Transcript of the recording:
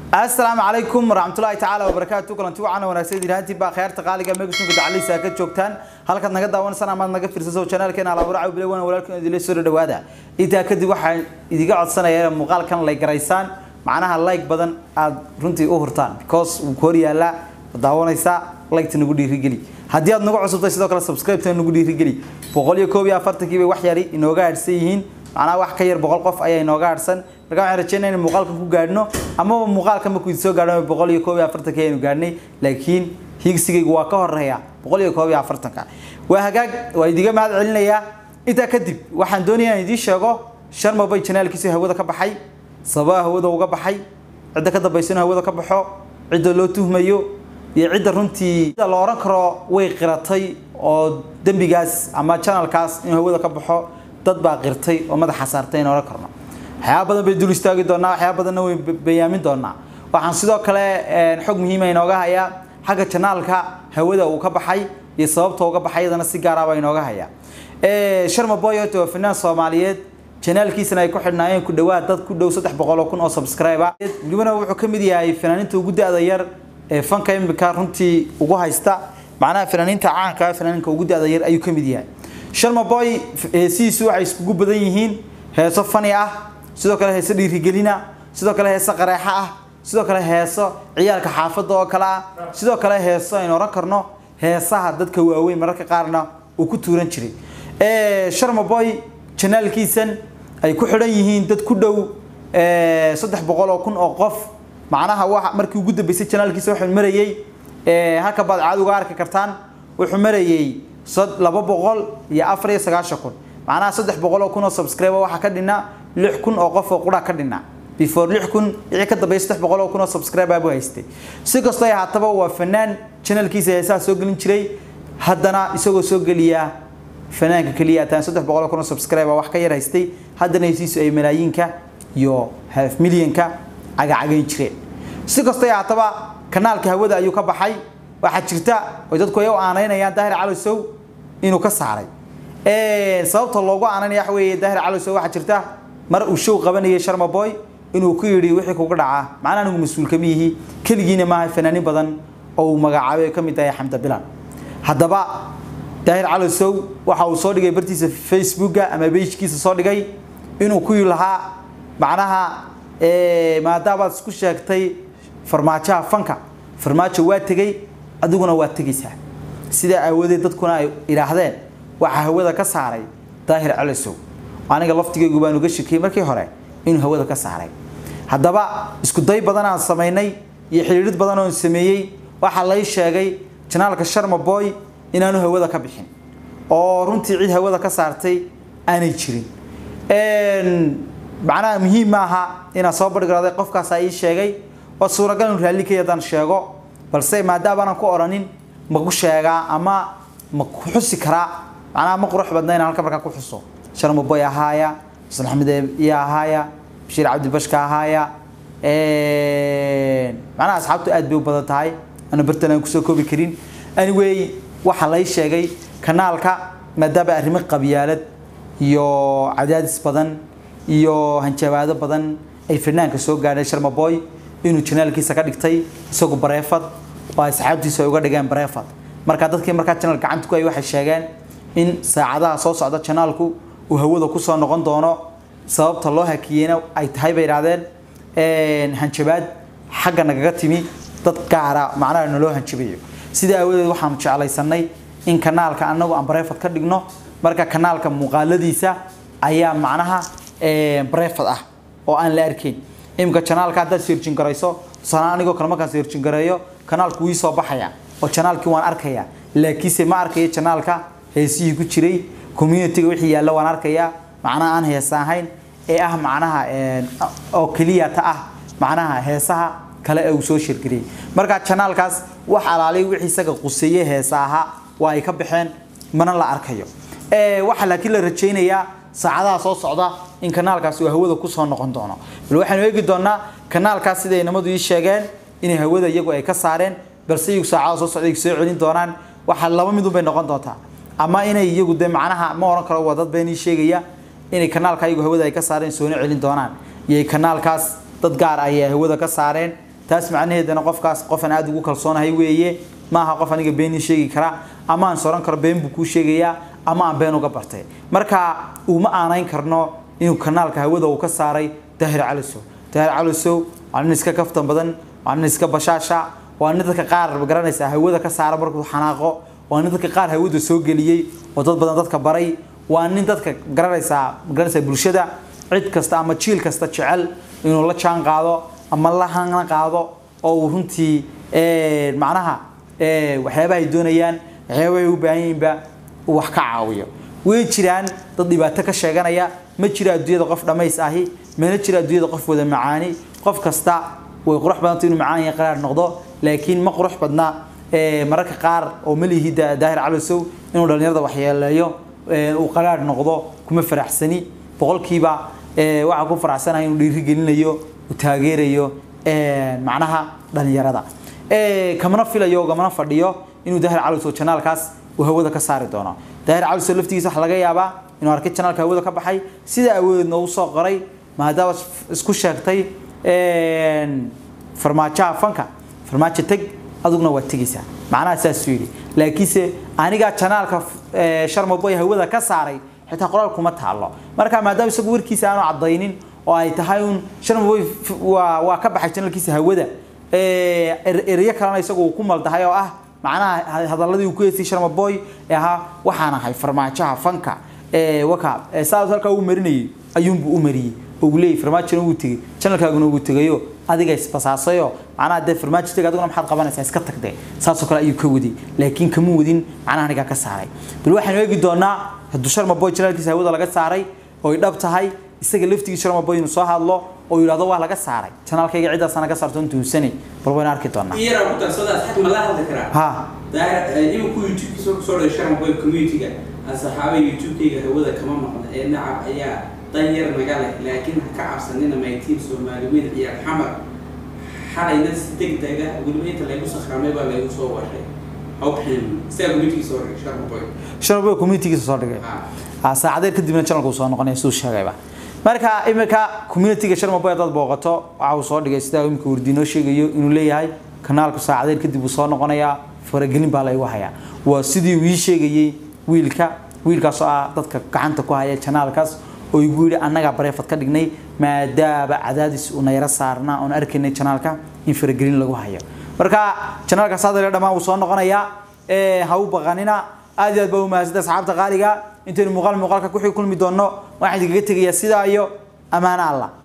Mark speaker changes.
Speaker 1: السلام عليكم ورحمة الله تعالى وبركاته. كلنتي وعنا وناسيد هانتي با خيارتا qaaliga meegasoo gudacalay saaka joogtaan halkaad naga daawanaysan ama naga fiirsato channelkeena ala waraac bilawan walaalkeen idin soo dhawaada inta kadib waxaan idiga codsanayaa muuqaalkan like garaysaan macnaha like badan aad runtii u hurtaan because uu koor yaala daawanaysa like nagu dhiirigeli hadii aad nagu cusubtay sidoo kale subscribe tan nagu dhiirigeli 141 kiiba wax yari inooga hadhsan yihiin macnaha wax ka yar 100 qof ayaa inooga hadhsan marka waxaan rajaynayaa in muuqaalka ku gaadhno ama muuqaalka ma ku soo gaadho 141 ka aynu gaadhnay laakiin higsigaygu waa ka horeeya 141 ka waa hagaag waa idiga mahad celinayaa inta kadib waxaan doonayaa in idin sheego Sharma Boy channelkiisa hawada ka baxay sabab hawada uga baxay cid ka dambaysan hawada ka baxo cid loo tuhmayo iyo cid runtii la oran karo way qiratay oo dambigaas ama channelkaas in hawada ka baxo dad baa qirtay oo madaxa saartay in oran karno waxyaabo badan bay dul istaagi doonaa waxyaabo badanna way bayaamin doonaa waxaan sidoo kale xog muhiim ah inooga hayaa xagga channelka hawada uu ka baxay iyo sababta uu ka baxayadana si gaar ah inooga hayaa Sharma Boy oo fanaan Soomaaliyeed channelkiisana ay ku xidhnaayeen ku dhawaad dad ku dhow 300,000 oo subscriber waliba wuxuu ka mid yahay fanaaninta ugu daada yar ee fanka imika runtii ugu haysta macnaha fanaaninta caanka ah fanaaninka ugu daada yar ayuu ka mid yahay Sharma Boy siisu waxay isku badan yihiin heeso fani ah sidoo kale heeso dhiirigelina sidoo kale heeso qaraxa ah sidoo kale heeso ciyaalka xaafadda oo kala sidoo kale heeso in oran karno heesaha dadka waaweyn mararka qaarna uu ku tuuran jiray Sharma Boy channelkiisan ay ku xidhan yihiin dad ku dhow 300,000 oo qof macnaha waxa markii ugu dambeysay channelkiisa wuxuu marayay halka baad caad uga arki kartaan wuxuu marayay 294 macnaha 300,000 oo subscriber waxa ka dhina 6,000 oo qof oo qura ka dhina before 6,000 wixii ka dambeeyay 300,000 oo subscriber buu haystay si kastoo ay haataba waa fanaan channelkiisa heesaha soo galin jiray haddana isagoo soo galiya fanaanka kaliya taan 300,000 oo subscriber wax ka yar haystay haddana heesiisu ay malaayiinka iyo half milyanka agaagayn jireen si kastoo ay haataba kanaalka hawada ayuu ka baxay waxa jirta oo dadku ay u aaneynayaan Daahir Cali Sow inuu ka saaray sababta loogu aaneynaya wax weeye Daahir Cali Sow waxa jirta mar uu show qabanayay Sharma Boy inuu ku yiri wixii kugu dhaca macnaha anigu mas'uul ka mihi kaligiina ma fanaanin badan oo magacaabay ka mid ah Xamda Bilan haddaba Daahir Cali Sow waxa uu soo dhigay bartiisa Facebook ama page-kiisa soo dhigay inuu ku yiraahdo macnaha maadaama aad isku sheegtay farmaajaha fanka farmaajo waa tagay adiguna waa tagaysaa sida awoodeed dadkuna ay iraahdeen waxa hawada ka saaray Daahir Cali Sow aniga laftigaygu baan uga shakiyay markii hore inuu hawada ka saaray haddaba isku day badan aan sameynay iyo xiriirid badan oo sameeyay waxa la sheegay channelka Sharma Boy inaanu hawada ka bixin oo runtii cid hawada ka saartay aanay jirin macnaha muhiim aha ina soo bargaraday qofkaas ay sheegay oo suuragal in raali ka yadan sheego balse maadaama aan ku oranin ma ku sheega ama ma ku xusi kara macnaha ma qurux badnayn halka marka ku xuso Sharma Boy ahaaya Xasan Axmed ya ahaaya Bashir Cabdi Bashka ahaaya macnaha asxaabtu aad bay u badan tahay ana bartaan ku soo koobi karin anyway waxa la sheegay kanaalka maadaama arrimo qabyaalad iyo cadaadis badan iyo hanjabaado badan ay fanaanka soo gaadhay Sharma Boy inuu channelkiisa ka dhigtay isagoo bareefad oo asxaabtiisa uga dhigeen bareefad marka dadkii marka channel gacanta ku ay waxay sheegeen in saacadaha soo socda channelku uu hawada ku soo noqon doono sababta loo hakiyayna ay tahay bay raadeen hanjabaad xagga nagaga timi dad gaara macnaha loo hanjabayo sida awoodeed waxaan jeclaysanay in kanaalka anagu aan bareefad ka dhigno marka kanaalka muuqaaladiisa ayaa macnaha bareefad ah oo aan la arkin imka channelka hadda searching garayso sanaa anigu kala markaan searching gareeyo kanaalku wii soo baxaya oo channelkii waan arkaya laakiin ma arkayo channelka heesii ku jiray community wixii yaala waan arkaya macnaha aan heesahayn ee ah macnaha oo kaliya ta ah macnaha heesaha kale ee uu soo shirkiriyay marka channelkaas wax alaalay wixii isaga quseeyay heesaha waa ay ka baxeen mana la arkayo waxa laakiin la rajaynayaa saacadaha soo socda in kanaalkaas uu hawada ku soo noqon doono bal waxaan eegi doonaa kanaalkaas sida ay namadu ii sheegeen in hawada iyagu ay ka saareen balse iyagu saacadaha soo socda ay soo celin doonaan waxa laba mid u bay noqon doontaa ama inay iyagu de macnaha ma oran karo wadad been ii sheegaya inay kanaalka iyagu hawada ay ka saareen soo celin doonaan iyo kanaalkaas dad gaar ah ay hawada ka saareen taas macnaheedana qofkaas qof aan aad ugu kalsoonahay weeye maaha qof aniga been sheegi kara ama aan soran karo been buu ku sheegaya ama aan been uga bartay marka uma aanayn karno inuu kanaalka hawada uu ka saaray Daahir Calisow aan iska kaftan badan aan iska bashaasha waan dadka qaar garanaysa hawada ka saara markuu xanaaqo waan dadka qaar hawada soo galiyay oo dad badan dadka baray waan dadka garanaysa bulshada cid kasta ama jiil kasta jecel inuu la jaan qaado ama la hanga qaado oo runtii macnaha waxyaabaha ay doonayaan waxyaabaha u baahan yihiin wax ka caawiyo way jiraan dad dhibaato ka sheeganaya ma jira adduunyada qof dhamays ahi ma jira adduunyada qof wada macaani qof kasta way qurux badan inuu macaan yahay qaraar noqdo laakiin ma qurux badna mararka qaar oo malihi Daahir Calisow inuu dhalinyarada waxyeeleeyo uu qaraar noqdo kuma faraxsani boqolkiiba waxa ku faraxsanahay inuu dhiiri gelinayo u taageerayo macnaha dhalinyarada kamana filayo gamana fadhiyo inuu Daahir Calisow channelkaas uu hawada ka saari doono Daahir Calisow laftigiisa waxa laga yaabaa inuu arkay channelka hawada ka baxay sida awoodna uu soo qoray maadaama isku sheegtay farmaajo fanka farmaajo tag adugna waa tigisa macnaha saas yiri laakiinse aniga channelka Sharma Boy hawada ka saaray xitaa qoraal kuma taalo marka maadaama isagu warkiisa aanu cadaynin oo ay tahay un Sharma Boy waa ka baxay channelkiisa hawada eriya kalena isagu ku maldahay oo ah macnaha hadaladii uu ku yeesay Sharma Boy waxaan ahay farmaajo fanka waka saas halka uu marinay ayuunbu u mariyay oo leey farmaajo uu tagay channelkaaguna uu tagayo adiga isbasaasayo macnaha de farmaajo tagay aduguna maxaad qabanaysaa iska tagday saas oo kale ayuu ka wadi laakiin kama wadin macnaha aniga ka saaray bal waxaan eegi doonaa hadduu Sharma Boy channelkiisa hawada laga saaray oo dhab tahay isaga laftigiisa Sharma Boy inuu soo hadlo oo yiraahdo waa laga saaray channelkayga ciidaas anaga saarto intuu sani bal waan arki doonaa
Speaker 2: iyara ku tarsadaas xad ma la hadli karaa Daahir inuu ku YouTube soo dhigay Sharma Boy community-ga asxaabay YouTube-kayga hawada kama maqan nacab ayaa danyar magaala laakiin ka cabsanina ma tiim Soomaaliyeed iyo xamar xalayna degdega gudmeynta lagu sakhraamay baa lagu soo waray oo xil isaga community soo dhigay Sharma Boy community-ga soo dhigay saacadeen kadibna channelku soo noqonay soo sheegayba marka imika community-ga Sharma Boy dad booqato waxa uu soo dhigay sida imika wardino sheegayo inuu leeyahay kanaalku saacadeen kadib uu soo noqonaya faragelin baa la igu hayaa waa sidii uu sheegayay wiilkaas oo dadka gacanta ku haya channelkaas oo igu yiri anaga bareefad ka dhignay maadaaba cadaadis uu nayra saarna oo arkaynay channelka in faragelin lagu hayo marka channelka saadare dhamaan uu soo noqonaya ha u baqanina aad iyo aad baa u mahadsantahay asxaabta qaaliga inta muuqaalka ku xig kulmi doono waxaan idinkaga tagayaa sida iyo amaana Allah